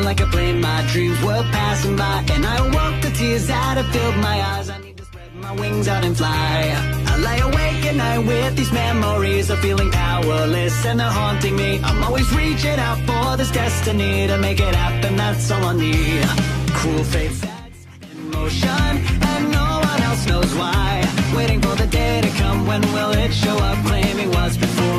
like a plane, my dreams were passing by, and I awoke, the tears that had filled my eyes. I need to spread my wings out and fly. I lie awake at night with these memories of feeling powerless, and they're haunting me. I'm always reaching out for this destiny to make it happen, that's all I need. Cruel fate sets in motion, and no one else knows why. Waiting for the day to come, when will it show up? Claiming what's before